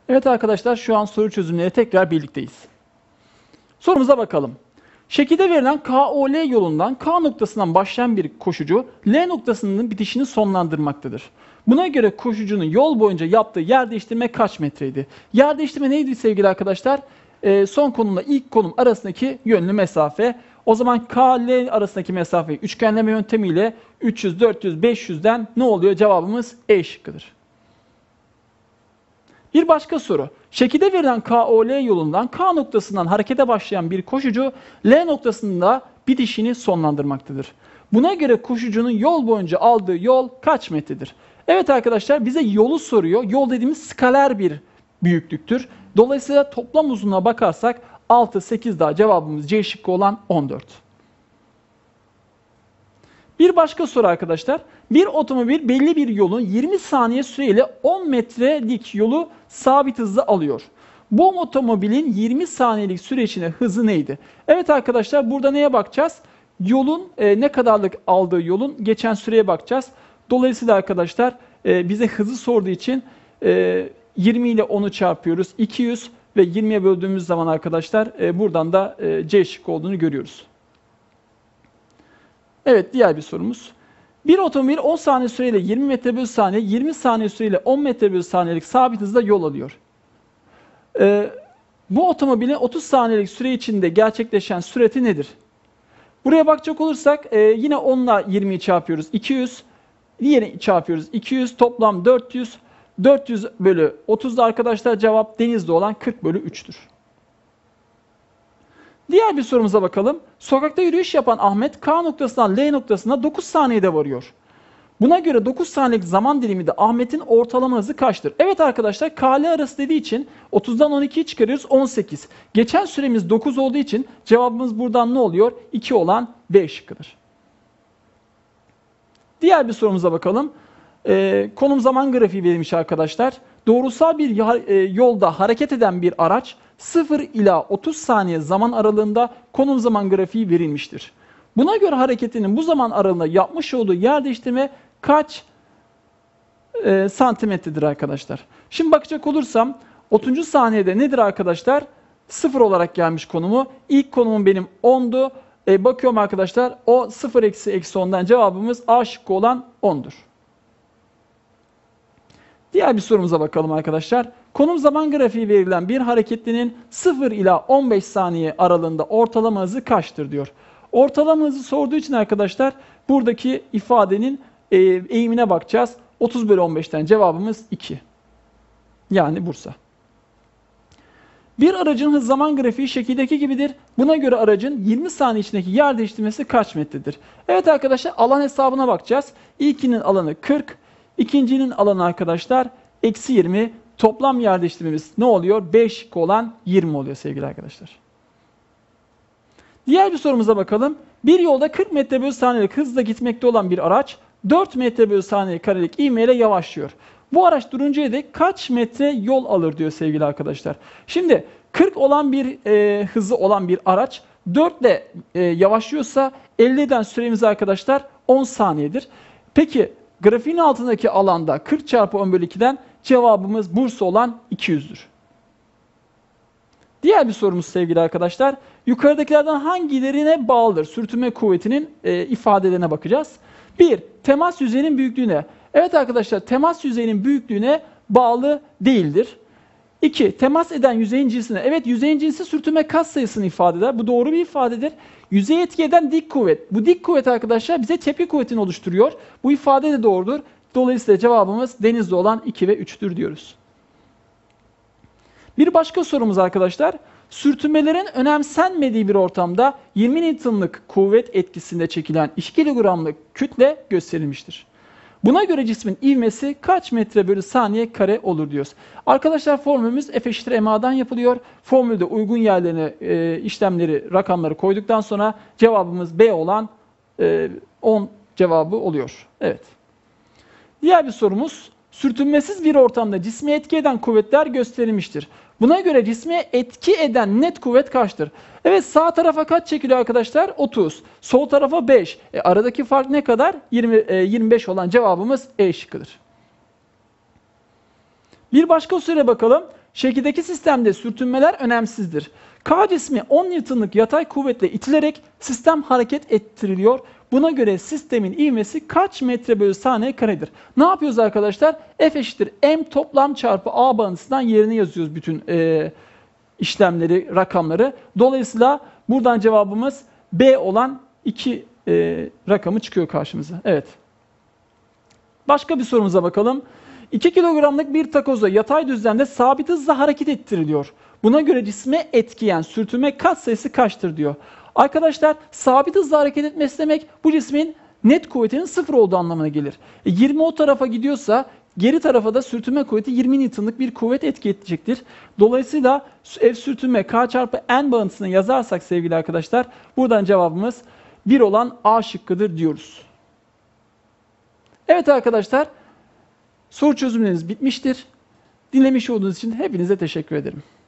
Evet arkadaşlar, şu an soru çözümleri tekrar birlikteyiz. Sorumuza bakalım. Şekilde verilen KOL yolundan K noktasından başlayan bir koşucu L noktasının bitişini sonlandırmaktadır. Buna göre koşucunun yol boyunca yaptığı yer değiştirme kaç metreydi? Yer değiştirme neydi sevgili arkadaşlar? Son konumla ilk konum arasındaki yönlü mesafe. O zaman K-L arasındaki mesafeyi üçgenleme yöntemiyle 300, 400, 500'den ne oluyor? Cevabımız E şıkkıdır. Bir başka soru. Şekilde verilen KOL yolundan K noktasından harekete başlayan bir koşucu L noktasında bitişini sonlandırmaktadır. Buna göre koşucunun yol boyunca aldığı yol kaç metredir? Evet arkadaşlar, bize yolu soruyor. Yol dediğimiz skaler bir büyüklüktür. Dolayısıyla toplam uzunluğa bakarsak 6, 8 daha cevabımız C şıkkı olan 14. Bir başka soru arkadaşlar. Bir otomobil belli bir yolun 20 saniye süreyle 10 metrelik yolu sabit hızla alıyor. Bu otomobilin 20 saniyelik süre içinde hızı neydi? Evet arkadaşlar, burada neye bakacağız? Yolun ne kadarlık aldığı yolun geçen süreye bakacağız. Dolayısıyla arkadaşlar bize hızı sorduğu için 20 ile 10'u çarpıyoruz. 200 ve 20'ye böldüğümüz zaman arkadaşlar buradan da C şıkkı olduğunu görüyoruz. Evet, diğer bir sorumuz. Bir otomobil 10 saniye süreyle 20 metre bölü saniye, 20 saniye süreyle 10 metre bölü saniyelik sabit hızla yol alıyor. Bu otomobilin 30 saniyelik süre içinde gerçekleşen sürati nedir? Buraya bakacak olursak yine 10 ile 20'yi çarpıyoruz 200, diğerini çarpıyoruz 200, toplam 400. 400 bölü 30'da arkadaşlar cevap denizde olan 40 bölü 3'tür. Diğer bir sorumuza bakalım. Sokakta yürüyüş yapan Ahmet K noktasından L noktasına 9 saniyede varıyor. Buna göre 9 saniyelik zaman diliminde Ahmet'in ortalama hızı kaçtır? Evet arkadaşlar, K-L arası dediği için 30'dan 12'yi çıkarıyoruz, 18. Geçen süremiz 9 olduğu için cevabımız buradan ne oluyor? 2 olan B şıkkıdır. Diğer bir sorumuza bakalım. Konum zaman grafiği verilmiş arkadaşlar. Doğrusal bir yolda hareket eden bir araç 0 ila 30 saniye zaman aralığında konum zaman grafiği verilmiştir. Buna göre hareketinin bu zaman aralığında yapmış olduğu yer değiştirme kaç santimetredir arkadaşlar? Şimdi bakacak olursam 30. saniyede nedir arkadaşlar? 0 olarak gelmiş konumu. İlk konumum benim 10'du. Bakıyorum arkadaşlar, o 0 eksi 10'dan cevabımız A şıkkı olan 10'dur. Diğer bir sorumuza bakalım arkadaşlar. Konum zaman grafiği verilen bir hareketlinin 0 ila 15 saniye aralığında ortalama hızı kaçtır diyor. Ortalama hızı sorduğu için arkadaşlar buradaki ifadenin eğimine bakacağız. 30 bölü 15'ten cevabımız 2. Yani Bursa. Bir aracın hız zaman grafiği şekildeki gibidir. Buna göre aracın 20 saniye içindeki yer değiştirmesi kaç metredir? Evet arkadaşlar, alan hesabına bakacağız. İlkinin alanı 40. İkincinin alanı arkadaşlar eksi 20. Toplam yer değiştirmemiz ne oluyor? 5 şıkkı olan 20 oluyor sevgili arkadaşlar. Diğer bir sorumuza bakalım. Bir yolda 40 metre bölü saniyelik hızla gitmekte olan bir araç 4 metre bölü saniye karelik ivmeyle yavaşlıyor. Bu araç duruncaya dek kaç metre yol alır diyor sevgili arkadaşlar. Şimdi 40 olan bir hızı olan bir araç 4 ile yavaşlıyorsa 50'den süremiz arkadaşlar 10 saniyedir. Peki grafiğin altındaki alanda 40 çarpı 10 bölü 2'den cevabımız Bursa olan 200'dür. Diğer bir sorumuz sevgili arkadaşlar. Yukarıdakilerden hangilerine bağlıdır? Sürtünme kuvvetinin ifadelerine bakacağız. 1. Temas yüzeyinin büyüklüğüne. Evet arkadaşlar, temas yüzeyinin büyüklüğüne bağlı değildir. 2. Temas eden yüzeyin cinsine. Evet, yüzeyin cinsi sürtünme katsayısını ifade eder. Bu doğru bir ifadedir. Yüzeye etki eden dik kuvvet. Bu dik kuvvet arkadaşlar bize tepki kuvvetini oluşturuyor. Bu ifade de doğrudur. Dolayısıyla cevabımız denizde olan 2 ve 3'tür diyoruz. Bir başka sorumuz arkadaşlar. Sürtünmelerin önemsenmediği bir ortamda 20 Newton'lık kuvvet etkisinde çekilen 2 kilogramlık kütle gösterilmiştir. Buna göre cismin ivmesi kaç metre bölü saniye kare olur diyoruz. Arkadaşlar formülümüz F eşittir MA'dan yapılıyor. Formülde uygun yerlerine işlemleri, rakamları koyduktan sonra cevabımız B olan 10 cevabı oluyor. Evet. Diğer bir sorumuz. Sürtünmesiz bir ortamda cisme etki eden kuvvetler gösterilmiştir. Buna göre cisme etki eden net kuvvet kaçtır? Evet, sağ tarafa kaç çekiliyor arkadaşlar? 30. Sol tarafa 5. Aradaki fark ne kadar? 25 olan cevabımız E şıkkıdır. Bir başka soruya bakalım. Şekildeki sistemde sürtünmeler önemsizdir. K cismi 10 Newton'luk yatay kuvvetle itilerek sistem hareket ettiriliyor. Buna göre sistemin ivmesi kaç metre bölü saniye karedir? Ne yapıyoruz arkadaşlar? F eşittir m toplam çarpı a bağıntısından yerine yazıyoruz bütün işlemleri, rakamları. Dolayısıyla buradan cevabımız B olan 2 rakamı çıkıyor karşımıza. Evet. Başka bir sorumuza bakalım. 2 kilogramlık bir takoza yatay düzlemde sabit hızla hareket ettiriliyor. Buna göre cisme etkileyen sürtünme katsayısı kaçtır diyor. Arkadaşlar sabit hızla hareket etmesi demek bu cismin net kuvvetinin 0 olduğu anlamına gelir. 20 o tarafa gidiyorsa geri tarafa da sürtünme kuvveti 20 Newton'luk bir kuvvet etki edecektir. Dolayısıyla F sürtünme K çarpı N bağıntısını yazarsak sevgili arkadaşlar buradan cevabımız 1 olan A şıkkıdır diyoruz. Evet arkadaşlar, soru çözümleriniz bitmiştir. Dinlemiş olduğunuz için hepinize teşekkür ederim.